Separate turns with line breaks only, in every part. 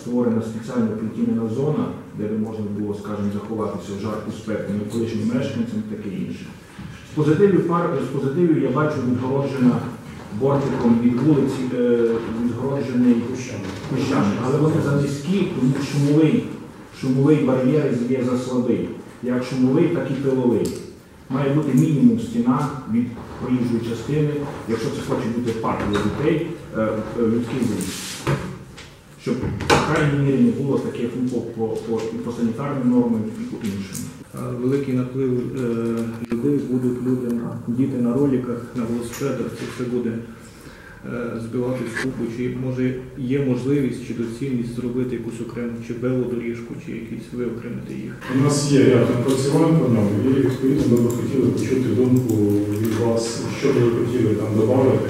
Створена спеціальна підтінена зона, де не можна було, скажімо, заховатися в жарку спеку навколишнім мешканцям і таке інше. З позитивів я бачу відгороджена бортиком від вулиці, відгороджений кущами. Але вони занизькі, тому шумовий бар'єр є заслабий. Як шумовий, так і пиловий. Має бути мінімум стіна від проїжджої частини, якщо це хоче бути парк для дітей, людський вулиць. Щоб в крайній мірі не було таких по санітарним нормам і по іншим.
Великий наплив людей будуть люди, діти на роликах, на велосипедах, це все буде збивати в купу. Чи може є можливість чи доцільність зробити якусь окрему чи велодоріжку, чи якісь виокремити їх?
У нас є ряд напрацювань по ньому, і відповідно ми б хотіли почути думку від вас, що ви хотіли там додати.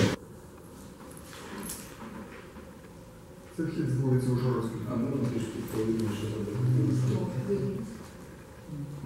Це вхід з вулиці Ужгородської.
А можна трішки повідоміше зробити?